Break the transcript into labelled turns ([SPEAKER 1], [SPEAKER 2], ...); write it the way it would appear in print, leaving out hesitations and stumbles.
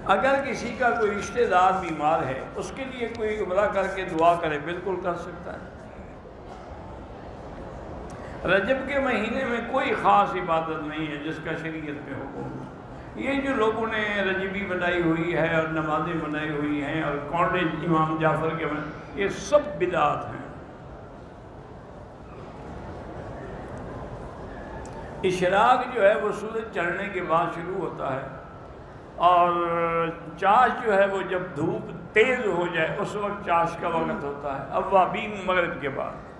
[SPEAKER 1] अगर किसी का कोई रिश्तेदार बीमार है उसके लिए कोई उम्रा करके दुआ करे, बिल्कुल कर सकता है। रजब के महीने में कोई ख़ास इबादत नहीं है जिसका शरीयत में हुक्म। ये जो लोगों ने रजबी बनाई हुई है और नमाज़ें बनाई हुई हैं और कॉलेज इमाम जाफ़र के ये सब बिदात हैं। इशराक जो है वो सूरज चढ़ने के बाद शुरू होता है और चाश जो है वो जब धूप तेज़ हो जाए उस वक्त चाश का वक्त होता है, अव्वाबीन मगरिब के बाद।